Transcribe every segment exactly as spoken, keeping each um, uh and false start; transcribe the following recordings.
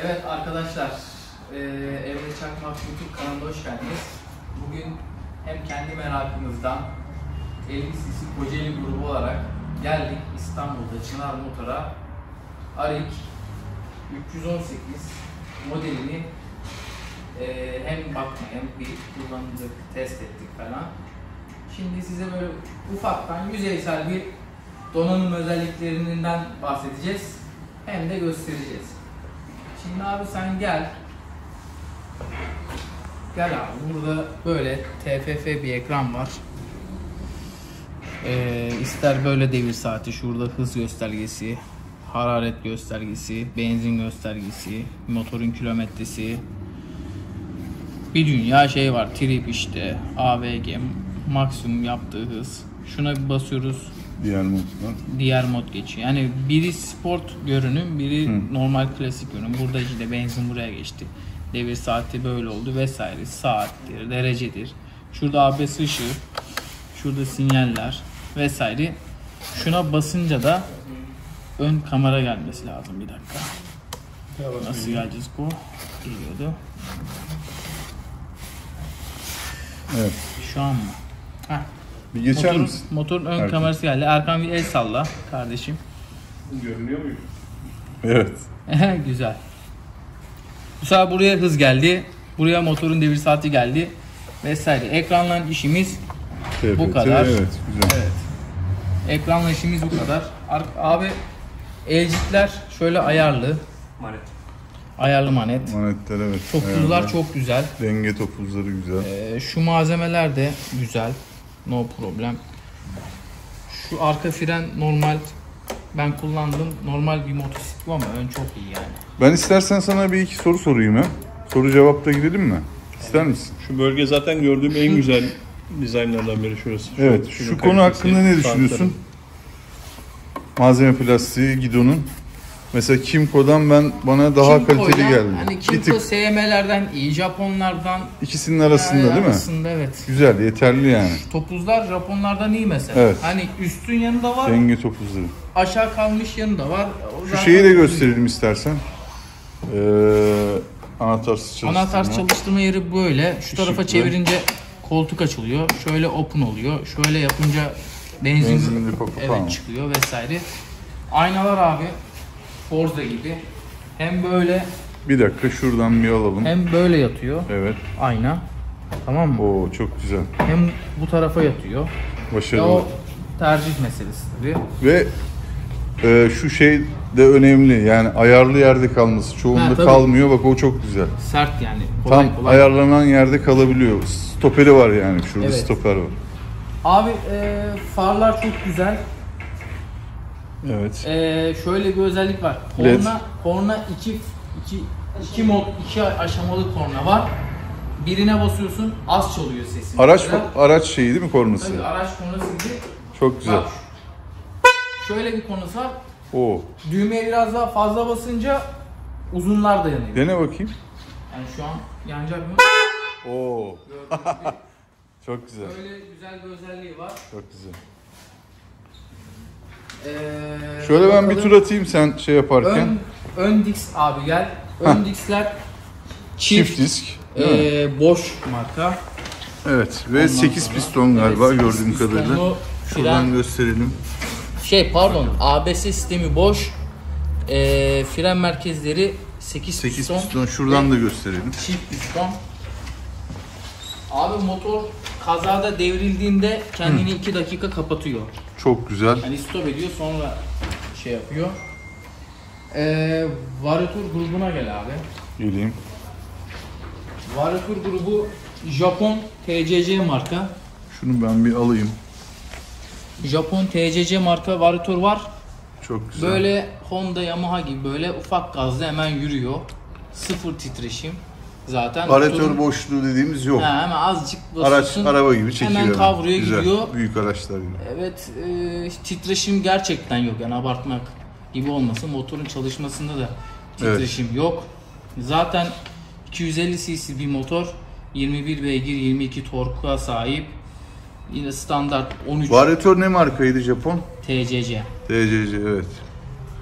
Evet arkadaşlar, e, Emre Çakmak YouTube kanalına hoş geldiniz. Bugün hem kendi merakımızdan elli cc Kocaeli grubu olarak geldik İstanbul'da Çınar Motor'a Arik üç yüz on sekiz modelini e, hem bakma hem bir kullandık, test ettik falan. Şimdi size böyle ufaktan yüzeysel bir donanım özelliklerinden bahsedeceğiz hem de göstereceğiz. Şimdi abi sen gel. Gel abi, burada böyle T F F bir ekran var. Ee, ister böyle devir saati, şurada hız göstergesi, hararet göstergesi, benzin göstergesi, motorun kilometresi. Bir dünya şey var, trip işte, A V G, maksimum yaptığı hız. Şuna bir basıyoruz. Diğer moddan. Diğer mod geçiyor. Yani biri sport görünüm, biri Hı. normal klasik görünüm. Burada işte benzin buraya geçti. Devir saati böyle oldu vesaire. Saattir, derecedir. Şurada A B S ışığı, şurada sinyaller vesaire. Şuna basınca da ön kamera gelmesi lazım. Bir dakika. Nasıl geleceğiz bu? Geliyordu. Evet. Şu an mı? Heh. Bir geçer motorun, misin? Motorun ön Erkan. kamerası geldi. Erkan bir el salla kardeşim. Görünüyor muyum? Evet. Güzel. Bu sefer buraya hız geldi. Buraya motorun devir saati geldi. Vesaire. Ekranla işimiz T F T, bu kadar. Evet, güzel. Evet. Ekranla işimiz bu kadar. Abi elcikler şöyle ayarlı. Manet. Ayarlı manet. Manetler evet. Topuzlar ayarlı. çok güzel. Denge topuzları güzel. Ee, şu malzemeler de güzel. No problem. Şu arka fren normal. Ben kullandım. Normal bir motosiklet ama ön çok iyi yani. Ben istersen sana bir iki soru sorayım ya. Soru cevapta gidelim mi? İster misin? Şu bölge zaten gördüğüm en güzel dizaynlardan biri şurası. Şu, Evet. Şu konu hakkında ne düşünüyorsun? Malzeme plastiği, gidonun. Mesela Kimco'dan ben bana daha Kimco'yla, kaliteli geldi. Hani Bir Kimco tık S M L'lerden iyi, Japonlardan ikisinin arasında yani değil mi? arasında, evet. Güzel, yeterli yani. Topuzlar Japonlardan iyi mesela. Evet. Hani üstün yanında var, Denge topuzları. aşağı kalmış yanında var. O Şu zaten şeyi de gösterelim istersen. Ee, anahtarsız çalıştırma. Anahtar çalıştırma yeri böyle. Şu tarafa Işıklı. çevirince koltuk açılıyor. Şöyle open oluyor. Şöyle yapınca benzin Benzinli pop-up evet ama. çıkıyor vesaire. Aynalar abi Forza gibi. Hem böyle Bir dakika şuradan bir alalım. hem böyle yatıyor. Evet. Ayna. Tamam mı? Oo çok güzel. Hem bu tarafa yatıyor. Ya Başarılı. o tercih meselesi tabii. Ve e, şu şey de önemli. Yani ayarlı yerde kalması. Çoğunda Ha, tabii. kalmıyor. Bak o çok güzel. Sert yani. Kolay Tam kolay. ayarlanan yerde kalabiliyor. Stoperi var yani. Şurada Evet. stoper var. Abi e, farlar çok güzel. Evet. E, şöyle bir özellik var. Led. Korna, korna iki, iki, iki mod, iki aşamalı korna var. Birine basıyorsun, az çalıyor sesi. Araç Mesela, araç şeyi değil mi kornası? tabii araç kornası gibi. Çok güzel. Bak, şöyle bir kornası var. Oo. Düğmeye biraz daha fazla basınca uzunlar da yanıyor. Dene bakayım. Yani şu an yanacak mı? Oo. Gördüğünüz gibi. Çok güzel. Böyle güzel bir özelliği var. Çok güzel. Ee, Şöyle ben bir bakalım. tur atayım sen şey yaparken. Ön, ön disk abi gel. Ön diskler çift, Çift disk. e, boş marka. Evet ve Ondan sekiz sonra- piston galiba Evet, sekiz gördüğüm pistonlu kadarıyla. Şuradan fren- gösterelim. Şey pardon, A B S sistemi boş. E, fren merkezleri sekiz, sekiz piston. piston şuradan ve da gösterelim. çift piston. Abi motor kazada devrildiğinde kendini iki dakika kapatıyor. Çok güzel. Yani stop ediyor sonra şey yapıyor. Ee, Varetur grubuna gel abi. Geleyim. Varetur grubu Japon T C C marka. Şunu ben bir alayım. Japon T C C marka Varetur var. Çok güzel. Böyle Honda, Yamaha gibi böyle ufak gazla hemen yürüyor. Sıfır titreşim. Zaten Varatör motorun- boşluğu dediğimiz yok. Ha, hemen azıcık Araç basıyorsun. araba gibi çekiyor. Hemen kavruya Güzel. gidiyor. Büyük araçlar gibi. Evet, e, titreşim gerçekten yok yani abartmak gibi olmasın. Motorun çalışmasında da titreşim evet. yok. Zaten iki yüz elli cc bir motor, yirmi bir beygir, yirmi iki torka sahip. Yine standart on üç Varatör ne markaydı Japon? T C C. T C C evet.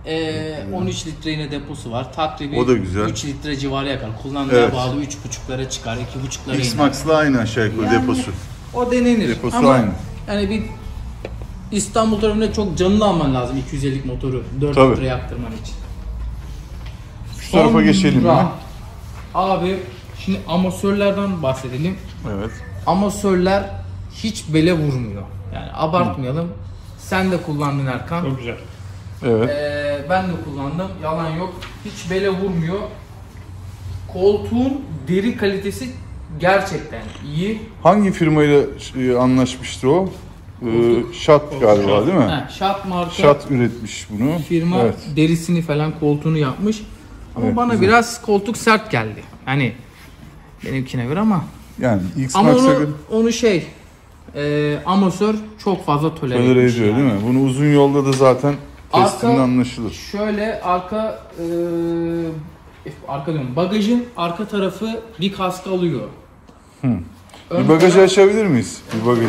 Ee, on üç litre yine deposu var. Takribi O da güzel. üç litre civarı yakar. Kullanmaya Evet. bağlı üç buçuklara çıkar, iki buçuklara iner. X-Max'la aynı aşağı yukarı Yani deposu. O denenir. Deposu Ama aynı. yani bir İstanbul tarafında çok canını alman lazım iki yüz ellilik motoru dört Tabii. litre yaktırman için. Şu tarafa geçelim Sonra, mi? Abi şimdi amatörlerden bahsedelim. Evet. Amatörler hiç bele vurmuyor. Yani abartmayalım. Sen de kullandın Erkan. Çok güzel. Evet. Ee, ben de kullandım. Yalan yok. Hiç bele vurmuyor. Koltuğun deri kalitesi gerçekten iyi. Hangi firmayla e, anlaşmıştı o? Ee, Şat galiba değil mi? He, Şat marka Şat üretmiş bunu. firma Evet. derisini falan koltuğunu yapmış. Ama Evet, bana güzel. biraz koltuk sert geldi. Hani benimkine göre ama Yani ama X-Max'a onu, onu şey e, amatör çok fazla tolere tolere etmiş ediyor yani. değil mi? Bunu uzun yolda da zaten testinde Arka- anlaşılır. Şöyle arka e, arka diyorum bagajın arka tarafı bir kask alıyor. Hı. Ön Bir bagajı taraf- açabilir miyiz? Bir bagajı.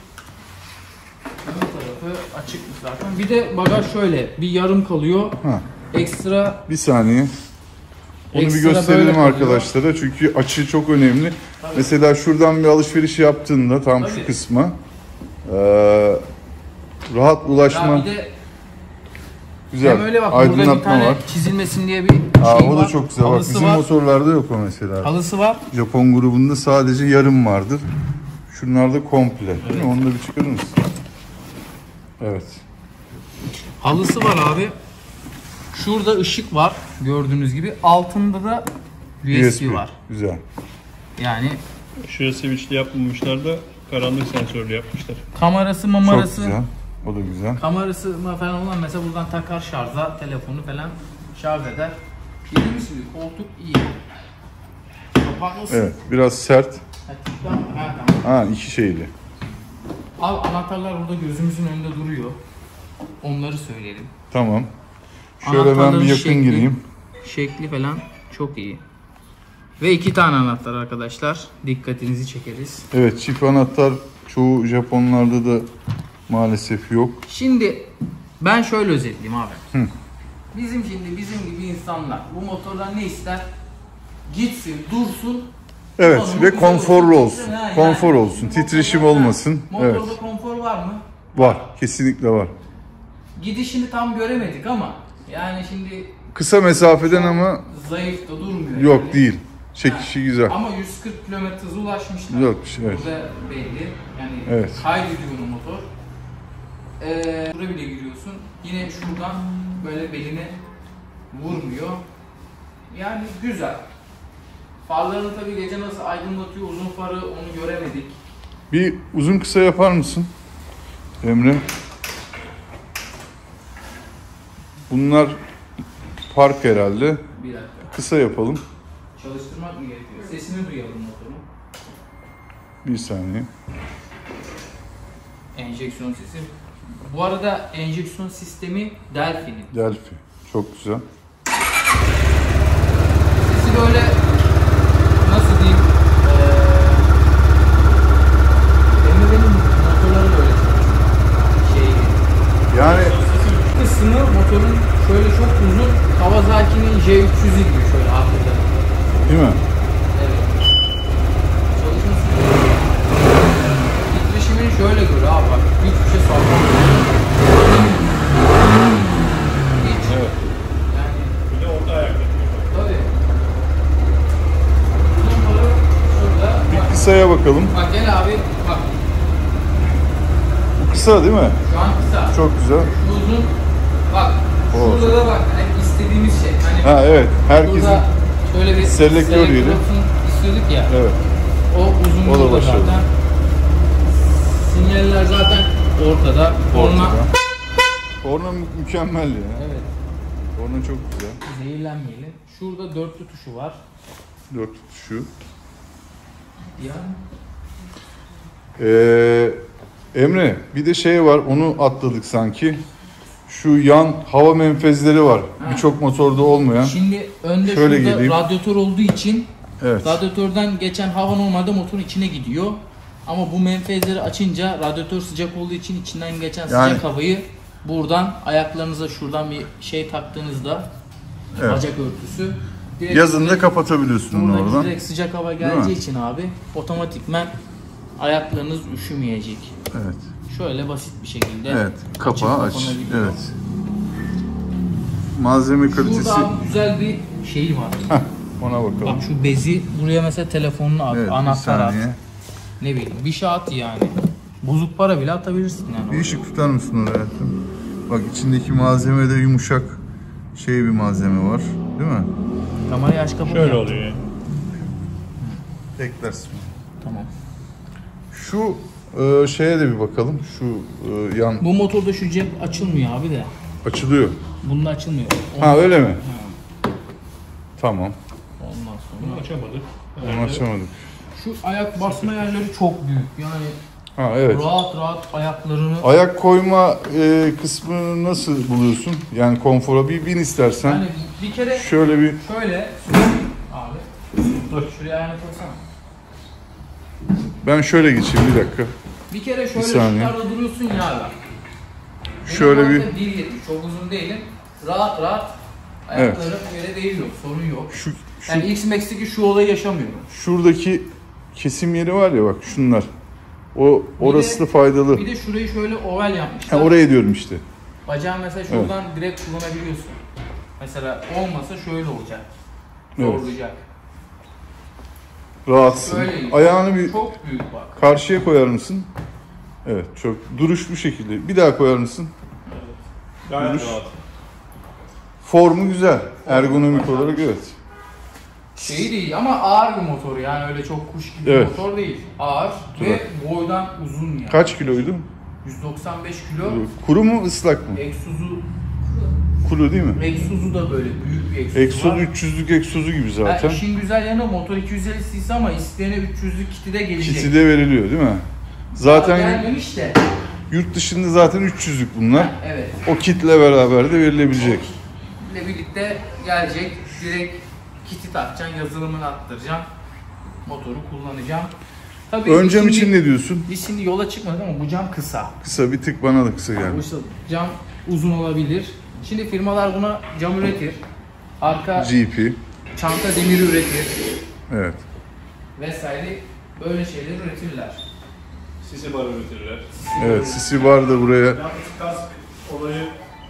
Ön tarafı açıkmış zaten. Bir de bagaj şöyle bir yarım kalıyor. Ha. Ekstra Bir saniye. Onu bir Ekstra gösterelim böyle kalıyor. arkadaşlara çünkü açı çok önemli. Tabii. Mesela şuradan bir alışveriş yaptığında tam Tabii. şu kısma eee, rahat ulaşma, ya bir de güzel, hem öyle bak burada bir aydınlatma tane var. çizilmesin diye bir Aa, şey o var. da çok güzel. Bak, Halısı bizim var. motorlarda yok o mesela. Halısı var. Japon grubunda sadece yarım vardır. Şunlarda komple. Değil mi? Onu da bir çıkarır mısın? Evet. Halısı var abi. Şurada ışık var gördüğünüz gibi. Altında da U S B, var. Güzel. Yani Şuraya switchli yapmamışlar da karanlık sensörlü yapmışlar. kamerası Çok mamarası. güzel. O da güzel. Kamerası falan olan mesela buradan takar şarja telefonu falan şarj eder. Dediğimiz gibi koltuk iyi. Kapatması. Evet. Biraz sert. Ha, tamam, ha, tamam. Ha, iki şeyli. Al anahtarlar burada gözümüzün önünde duruyor. Onları söyleyelim. Tamam. Şöyle ben bir Anahtarların yakın şekli- gireyim. Şekli falan çok iyi. Ve iki tane anahtar arkadaşlar. Dikkatinizi çekeriz. Evet, çift anahtar çoğu Japonlarda da maalesef yok. Şimdi ben şöyle özetleyeyim abi. Hı. Bizim şimdi bizim gibi insanlar bu motordan ne ister? Gitsin, dursun. Evet Sonunda ve güzel konforlu olsun. Titreşim, ha, Konfor yani. olsun, Motorda- titreşim ha, olmasın. Evet. Motorda konfor var mı? Var, kesinlikle var. Gidişini tam göremedik ama yani şimdi Kısa mesafeden ama zayıf da durmuyor. yok yani. değil. Çekişi güzel. Ama yüz kırk kilometre hıza ulaşmışlar. Güzelmiş, evet. Burada belli. Yani Evet. kaydediyor bunu motor. Ee, buraya bile giriyorsun. Yine şuradan böyle beline vurmuyor. Yani güzel. Farlarını tabii gece nasıl aydınlatıyor uzun farı onu göremedik. Bir uzun kısa yapar mısın Emre? Bunlar park herhalde. Bir dakika. Kısa yapalım. Çalıştırmak mı gerekiyor? Sesini duyalım motorun. Bir saniye. Enjeksiyon sesi. Bu arada enjeksiyon sistemi Delphi'nin. Delphi. Çok güzel. Sesi böyle nasıl diyeyim? Eee B M W'nin motorları da öyle şey. Yani Kısmı motorun şöyle çok uzun Kawasaki'nin J üç yüzü gibi şöyle arkada. değil mi? Evet. Çalışması titreşimini şöyle gör abi bak. Hiçbir şey sallamıyor. Hiç. Evet. Yani Bir de orta ayakta. tabii. Uzun farı şurada. Bir Bak, kısaya bakalım. bak gel abi bak. Bu kısa değil mi? Şu an kısa. Çok güzel. Şu uzun. Bak. O. Şurada da bak. Hani istediğimiz şey. Hani Ha evet. Herkesin burada şöyle bir selektör yeri. olsun istiyorduk ya. evet. O uzunluğu O da da başarılı. zaten. Sinyaller zaten ortada. Korna. Ortada. Korna mü- mükemmel ya. Evet. Korna çok güzel. Zehirlenmeyelim. Şurada dörtlü tuşu var. Dört tutuşu. Yani Ee, Emre bir de şey var onu atladık sanki. Şu yan hava menfezleri var. Ha. Birçok motorda olmayan. şimdi önde Şöyle şurada geleyim. radyatör olduğu için Evet. radyatörden geçen hava normalde motorun içine gidiyor. Ama bu menfezleri açınca radyatör sıcak olduğu için içinden geçen Yani sıcak havayı Buradan ayaklarınıza şuradan bir şey taktığınızda Evet. bacak örtüsü. Direkt Yazın da direkt- kapatabiliyorsun onu Buradaki oradan. direkt sıcak hava mi? geleceği için abi otomatikmen ayaklarınız üşümeyecek. Evet. Şöyle basit bir şekilde Evet. açıp Kapağı aç. kapanabiliyor. Evet. Malzeme kalitesi. Şurada abi güzel bir şey var. Heh, ona bakalım. Bak şu bezi buraya mesela telefonunu at, Evet, bir anahtar at. saniye. Ne bileyim bir şey at yani. Bozuk para bile atabilirsin yani. Bir oraya. ışık tutar mısın oraya hayatım? Bak içindeki malzemede yumuşak şey bir malzeme var. Değil mi? Kamerayı aç kapı Şöyle yap. oluyor yani. Eklersin. Tamam. Şu e, şeye de bir bakalım. Şu e, yan Bu motorda şu cep açılmıyor abi de. açılıyor. Bunda açılmıyor. Ha öyle mi? Ha, Tamam. ondan Bunu sonra. açamadık. Onu açamadık. Şu ayak basma yerleri çok büyük. Yani Ha evet. rahat rahat ayaklarını. Ayak koyma e, kısmını nasıl buluyorsun? Yani konfora bir bin istersen. Yani bir kere Şöyle bir şöyle abi. Dur şuraya ayağını koysana. ben şöyle geçeyim bir dakika. Bir kere şöyle saniye. şunlarda duruyorsun ya abi. Benim Şöyle bu bir- arada bir yetmiş çok uzun değilim. Rahat rahat ayaklarım yere değiyor. Sorun yok. Şu, şu Yani X-Max'teki şu olayı yaşamıyorum. şuradaki kesim yeri var ya bak şunlar. O orası de- da faydalı. Bir de şurayı şöyle oval Ha, yapmışlar. oraya diyorum işte. Bacağı mesela şuradan direkt kullanabiliyorsun. Mesela olmasa şöyle olacak. Evet. Zorlayacak. Rahatsın. Şöyle. Ayağını bir Çok büyük bak. karşıya koyar mısın? Evet, çok duruş bu şekilde. Bir daha koyar mısın? Gayet Duruş. rahat. Formu güzel. Ergonomik olarak evet. Şey değil ama ağır bir motor yani öyle çok kuş gibi Evet. bir motor değil. Ağır ve boydan uzun yani. Kaç kiloydu? yüz doksan beş kilo. Kuru mu ıslak mı? Egzozu, Kuru değil mi? egzozu da böyle büyük bir egzozu Egzoz var. üç yüzlük egzozu gibi zaten. Ha, işin güzel yanı motor iki yüz elli cc ama isteyene üç yüzlük kiti de gelecek. Kiti de veriliyor değil mi? Zaten Daha gelmemiş de. yurt dışında zaten üç yüzlük bunlar. Evet. O kitle beraber de verilebilecek. ile birlikte gelecek. Direkt kiti takacaksın, yazılımını attıracaksın. Motoru kullanacağım. Tabii Ön cam şimdi- için ne diyorsun? Biz şimdi yola çıkmadık ama bu cam kısa. Kısa bir tık bana da kısa Bu geldi. işte cam uzun olabilir. Şimdi firmalar buna cam üretir. Arka G P. çanta demiri üretir. Evet. Vesaire böyle şeyler üretirler. Sisi bar üretirler. Evet, sisi var da buraya. Yalnız kask olayı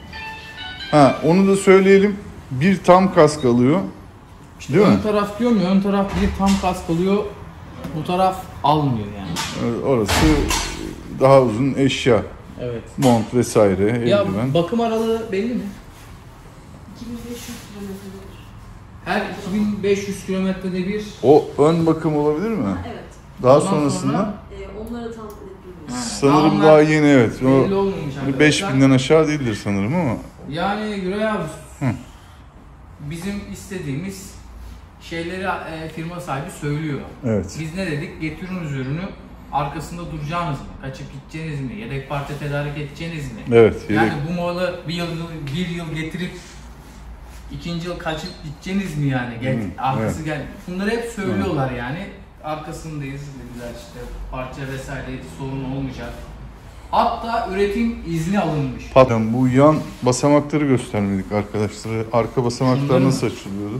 Ha, onu da söyleyelim. Bir tam kask alıyor. Değil ön mi? taraf diyorum ya, ön taraf bir tam kask alıyor. Bu taraf almıyor yani. Evet, orası daha uzun eşya. Evet. Mont vesaire, Ya eldiven. bakım aralığı belli mi? iki bin beş yüz kilometredir. Her iki bin beş yüz kilometrede bir. O ön bakım olabilir mi? Evet. Daha Ondan sonrasında sonra- Ee, onları tam net bilmiyorum. sanırım Onlar daha yeni evet. Belli O olmamış arkadaşlar. beş binden aşağı değildir sanırım ama. Yani Güray abi Hı. bizim istediğimiz şeyleri e, firma sahibi söylüyor. Evet. Biz ne dedik? Getiriniz ürünü, arkasında duracağınız mı? Kaçıp gideceğiniz mi? Yedek parça tedarik edeceğiniz mi? Evet. Yedek. Yani bu malı bir yıl, bir yıl getirip ikinci yıl kaçıp gideceğiniz mi yani? Get, Hı, arkası gel. Bunları hep söylüyorlar yani. Arkasındayız dediler işte parça vesaire sorun olmayacak. Hatta üretim izni alınmış. Pardon, bu yan basamakları göstermedik arkadaşlar. Arka basamaklar Şunları mı? nasıl açılıyordu?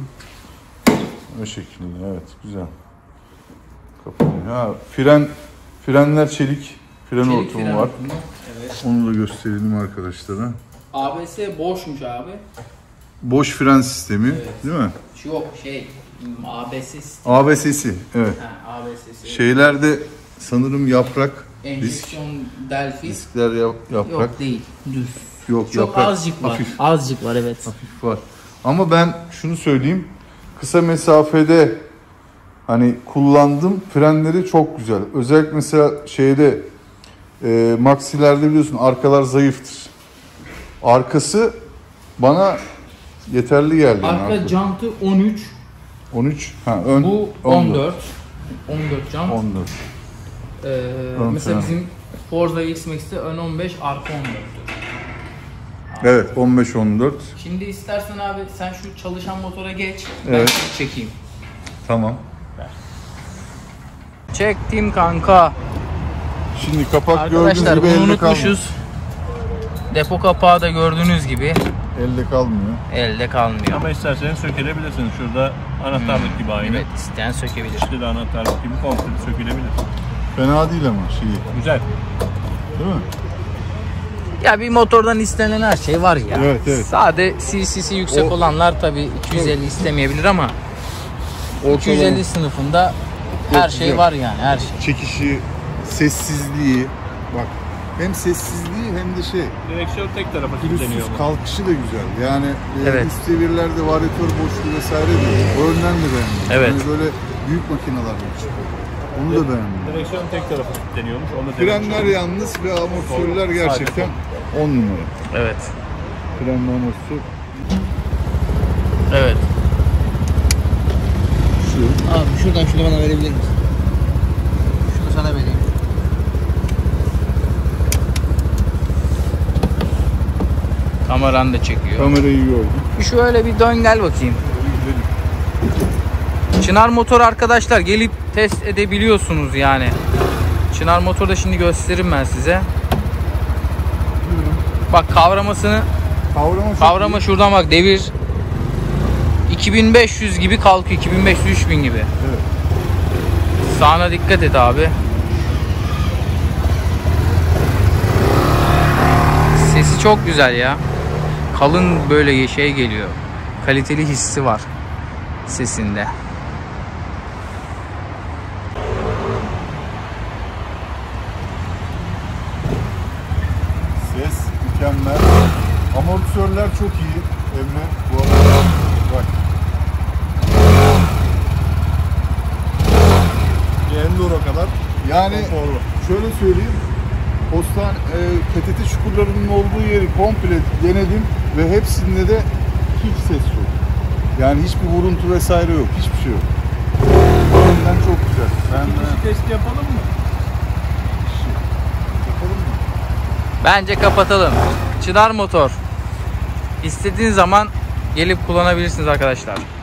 O şekilde evet güzel. Kapanıyor. Ha, fren frenler çelik. Fren Çelik hortumu fren var. hortumu, Evet. Onu da gösterelim arkadaşlara. A B S boşmuş abi. Boş fren sistemi Evet. değil mi? Şu yok şey A B S A B S'si evet. ha, A B S'si. Şeylerde sanırım yaprak disk, Enjeksiyon delfi. diskler yap, yaprak. Yok değil. Düz. Yok, Çok yaprak azıcık var. hafif. Azıcık var evet. Hafif var. Ama ben şunu söyleyeyim. Kısa mesafede hani kullandım. Frenleri çok güzel. Özellikle mesela şeyde e, Maxi'lerde biliyorsun arkalar zayıftır. Arkası bana yeterli geldi. yani Arka arka. jantı on üç. on üç. Ha, ön Bu on dört. on dört jant. on dört. Ee, Ön mesela fren. bizim Forza X-Max'te ön on beş, arka on dört. Evet on beş on dört. Şimdi istersen abi sen şu çalışan motora geç. Evet. Ben çekeyim. Tamam. Çektim kanka. Şimdi kapak Arkadaşlar gördüğünüz gibi bunu elde kalmış. unutmuşuz. Depo kapağı da gördüğünüz gibi elde kalmıyor. elde kalmıyor. Ama isterseniz sökülebilirsiniz. Şurada anahtarlık gibi aynı. Evet, isteyen sökebilir. İşte de anahtarlık gibi komple sökülebilir. Fena değil ama şeyi. Güzel. Değil mi? Ya bir motordan istenen her şey var ya. Evet, evet. Sade C C'si yüksek O- olanlar tabii iki yüz elli istemeyebilir ama iki yüz elli sınıfında her şey güzel. var yani, her şey. Çekişi, sessizliği. Bak hem sessizliği hem de şey. Direksiyon tek tarafa kilitleniyor. Pürüzsüz kalkışı da güzel. Yani e, Evet. üst seviyelerinde varyatör boşluğu vesaire de o yönden de beğendim. Evet. Yani böyle büyük makineler var çıkıyor. Onu da beğendim. Direksiyon tek tarafa kilitleniyormuş. Onu da Frenler yalnız ve amortisörler gerçekten on numara. Evet. Frenle amortisör Evet. şu. Abi şuradan şunu bana verebilir misin? Şunu sana vereyim. Kameran da çekiyor. Kamerayı gördüm. Şöyle bir dön gel bakayım. Çınar motor arkadaşlar, gelip test edebiliyorsunuz yani. Çınar motoru da şimdi gösteririm ben size. Bak kavramasını, Kavrama çok kavrama iyi. şuradan bak, devir iki bin beş yüz gibi kalkıyor, iki bin beş yüz üç bin gibi. Evet. Sağına dikkat et abi. Sesi çok güzel ya. Kalın böyle şey geliyor. Kaliteli hissi var sesinde. Ses mükemmel. Amortisörler çok iyi. Emre bu arada bak. Enduro kadar. Yani Konforlu. şöyle söyleyeyim. Postan e, P T T çukurlarının olduğu yeri komple denedim ve hepsinde de hiç ses yok. Yani hiçbir vuruntu vesaire yok. Hiçbir şey yok. O yüzden çok güzel. Ben Kişi testi yapalım mı? yapalım mı? Bence kapatalım. Çınar motor. İstediğin zaman gelip kullanabilirsiniz arkadaşlar.